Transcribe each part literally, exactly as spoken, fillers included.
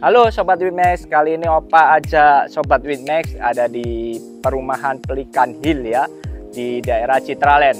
Halo Sobat Winmax, kali ini Opa ajak Sobat Winmax ada di perumahan Pelikan Hill ya, di daerah Citraland.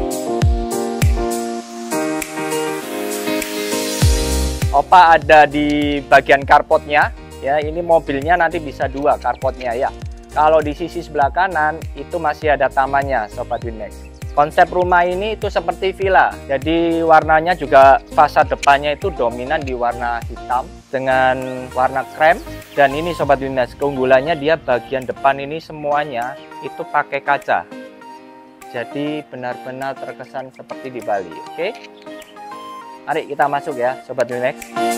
Opa ada di bagian carportnya ya, ini mobilnya nanti bisa dua carportnya ya. Kalau di sisi sebelah kanan itu masih ada tamannya Sobat Winmax. Konsep rumah ini itu seperti villa, jadi warnanya juga fasad depannya itu dominan di warna hitam dengan warna krem. Dan ini Sobat Winmax, keunggulannya dia bagian depan ini semuanya itu pakai kaca, jadi benar-benar terkesan seperti di Bali. Oke, mari kita masuk ya Sobat Winmax.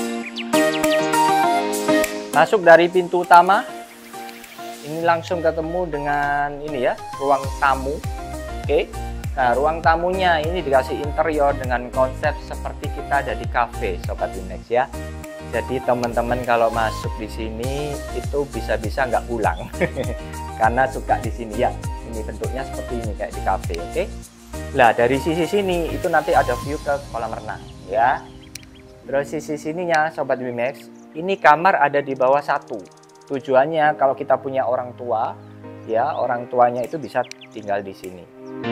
Masuk dari pintu utama, ini langsung ketemu dengan ini ya, ruang tamu. Oke. Nah, ruang tamunya ini dikasih interior dengan konsep seperti kita ada di cafe Sobat Winmax ya. Jadi teman-teman kalau masuk di sini itu bisa-bisa nggak pulang karena suka di sini ya. Ini bentuknya seperti ini kayak di cafe, oke? Nah, dari sisi sini itu nanti ada view ke kolam renang ya. Terus sisi sininya Sobat Winmax, ini kamar ada di bawah satu. Tujuannya kalau kita punya orang tua ya, orang tuanya itu bisa tinggal di sini.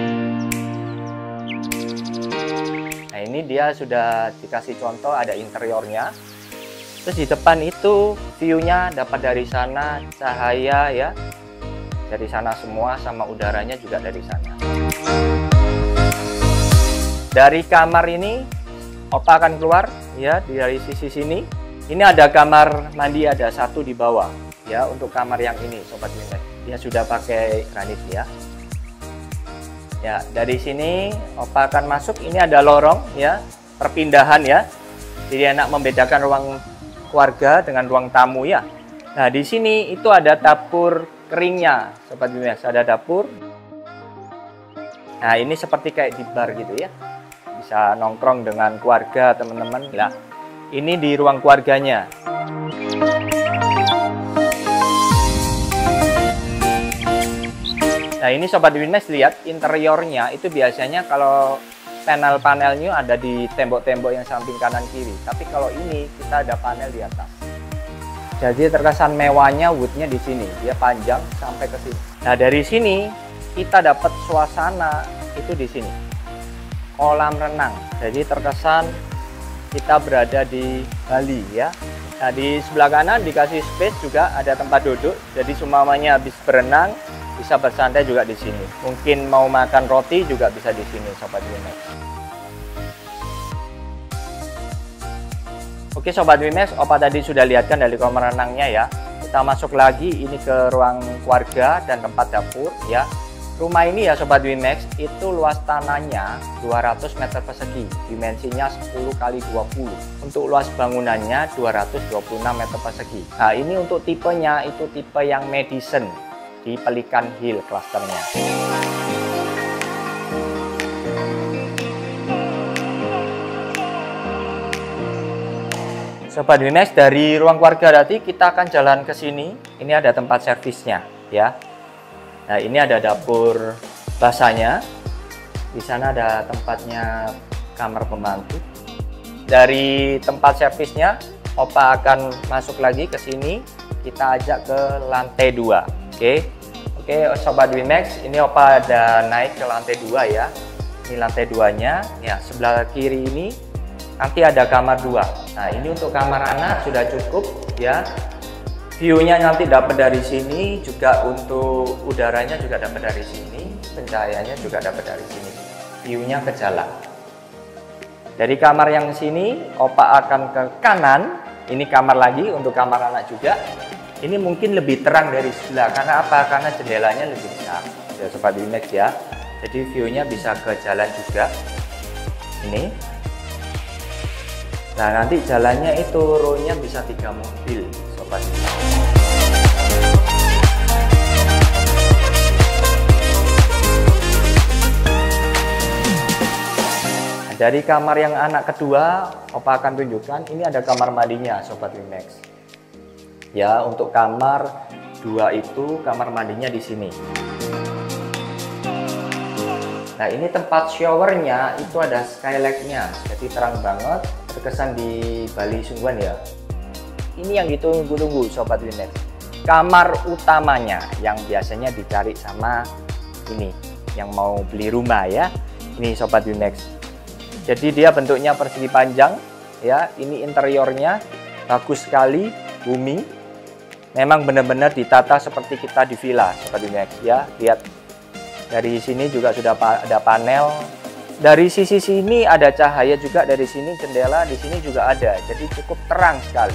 Nah, ini dia sudah dikasih contoh ada interiornya. Terus di depan itu view-nya dapat dari sana, cahaya ya dari sana semua, sama udaranya juga dari sana. Dari kamar ini Opa akan keluar ya dari sisi sini. Ini ada kamar mandi, ada satu di bawah ya. Untuk kamar yang ini Sobat Winmax, dia sudah pakai granit ya. Ya, dari sini Opa akan masuk. Ini ada lorong ya, perpindahan ya. Jadi enak membedakan ruang keluarga dengan ruang tamu ya. Nah, di sini itu ada dapur keringnya Sobat Winmax, ada dapur. Nah, ini seperti kayak di bar gitu ya. Bisa nongkrong dengan keluarga, teman-teman. Nah, ini di ruang keluarganya. Nah, ini Sobat Winmax lihat interiornya itu biasanya kalau panel-panelnya ada di tembok-tembok yang samping kanan kiri. Tapi kalau ini kita ada panel di atas. Jadi terkesan mewahnya woodnya di sini. Dia panjang sampai ke sini. Nah, dari sini kita dapat suasana itu di sini. Kolam renang. Jadi terkesan kita berada di Bali ya. Nah, di sebelah kanan dikasih space juga, ada tempat duduk. Jadi semuanya habis berenang bisa bersantai juga di sini. Mungkin mau makan roti juga bisa di sini Sobat Winmax. Oke Sobat Winmax, Opa tadi sudah lihatkan dari kamar renangnya ya. Kita masuk lagi ini ke ruang keluarga dan tempat dapur ya. Rumah ini ya Sobat Winmax, itu luas tanahnya dua ratus meter persegi, dimensinya sepuluh kali dua puluh. Untuk luas bangunannya dua ratus dua puluh enam meter persegi. Nah, ini untuk tipenya itu tipe yang Madison di Pelikan Hill klasternya. Sobat Winmax, dari ruang keluarga tadi kita akan jalan ke sini. Ini ada tempat servisnya ya. Nah, ini ada dapur basahnya. Di sana ada tempatnya kamar pembantu. Dari tempat servisnya Opa akan masuk lagi ke sini. Kita ajak ke lantai dua. Oke, oke Sobat Winmax, ini Opa ada naik ke lantai dua ya. Ini lantai duanya, ya sebelah kiri ini nanti ada kamar dua. Nah, ini untuk kamar anak sudah cukup ya. View-nya nanti dapat dari sini, juga untuk udaranya juga dapat dari sini, pencahayaannya juga dapat dari sini. View-nya ke jalan. Dari kamar yang sini, Opa akan ke kanan. Ini kamar lagi untuk kamar anak juga. Ini mungkin lebih terang dari sebelah, karena apa? Karena jendelanya lebih besar ya Sobat Winmax ya. Jadi view-nya bisa ke jalan juga. Ini. Nah, nanti jalannya itu row-nya bisa tiga mobil Sobat Winmax. Nah, dari kamar yang anak kedua, Opa akan tunjukkan. Ini ada kamar mandinya Sobat Winmax. Ya, untuk kamar dua itu kamar mandinya di sini. Nah, ini tempat showernya itu ada skylight-nya, jadi terang banget, terkesan di Bali sungguhan ya. ini yang ditunggu-tunggu Sobat Winmax. Kamar utamanya yang biasanya dicari sama ini yang mau beli rumah ya. Ini Sobat Winmax. Jadi dia bentuknya persegi panjang ya. Ini interiornya bagus sekali, bumi. Memang benar-benar ditata seperti kita di villa Sobat Winmax ya. Lihat dari sini juga sudah ada panel. Dari sisi sini ada cahaya juga, dari sini jendela, di sini juga ada. Jadi cukup terang sekali.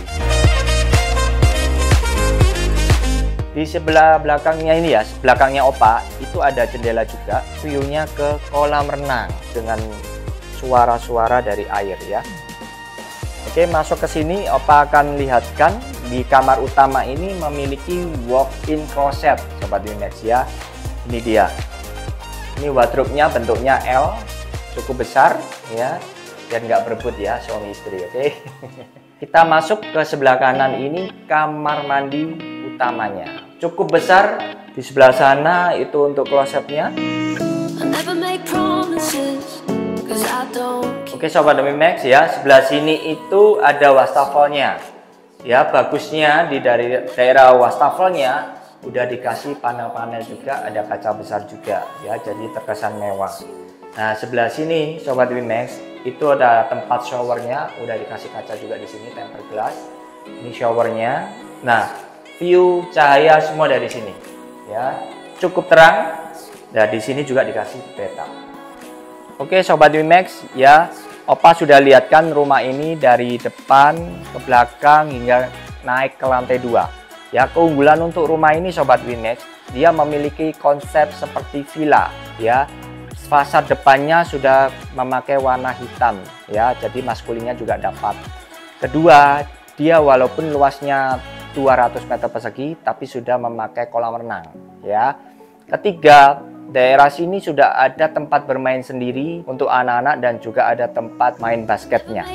Di sebelah belakangnya ini ya, belakangnya Opa, itu ada jendela juga. View-nya ke kolam renang dengan suara-suara dari air ya. Oke, masuk ke sini Opa akan lihatkan di kamar utama ini memiliki walk-in closet Sobat Winmax ya. Ini dia. Ini wardrobe-nya bentuknya L. Cukup besar ya, dan nggak berebut ya suami istri. Oke. Kita masuk ke sebelah kanan, ini kamar mandi utamanya. Cukup besar. Di sebelah sana itu untuk klosetnya. Oke Sobat Winmax ya, sebelah sini itu ada wastafelnya. Ya, bagusnya di dari daerah wastafelnya udah dikasih panel-panel juga, ada kaca besar juga ya, jadi terkesan mewah. Nah, sebelah sini Sobat Winmax itu ada tempat showernya, udah dikasih kaca juga di sini, tempered glass. Ini showernya. Nah, view cahaya semua dari sini, ya, cukup terang. Nah, di sini juga dikasih bathtub. Oke, Sobat Winmax, ya, Opa sudah lihatkan rumah ini dari depan ke belakang hingga naik ke lantai dua. Ya, keunggulan untuk rumah ini Sobat Winmax, dia memiliki konsep seperti villa, ya. Fasad depannya sudah memakai warna hitam ya, jadi maskulinnya juga dapat. Kedua, dia walaupun luasnya dua ratus meter persegi tapi sudah memakai kolam renang ya. Ketiga, daerah sini sudah ada tempat bermain sendiri untuk anak-anak dan juga ada tempat main basketnya.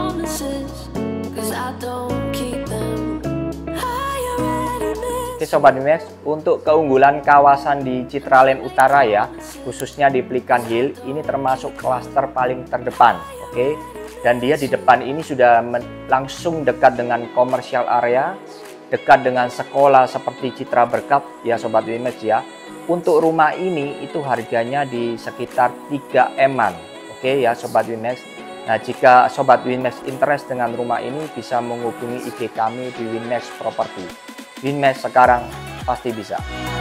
Oke Sobat Winmax, untuk keunggulan kawasan di Citraland Utara ya, khususnya di Pelikan Hill, ini termasuk klaster paling terdepan. Oke, dan dia di depan ini sudah langsung dekat dengan komersial area, dekat dengan sekolah seperti Citra Berkah ya Sobat Winmax ya. Untuk rumah ini itu harganya di sekitar tiga M-an. Oke ya Sobat Winmax. Nah, jika Sobat Winmax interest dengan rumah ini bisa menghubungi I G kami di Winmax Property. Winmax sekarang pasti bisa.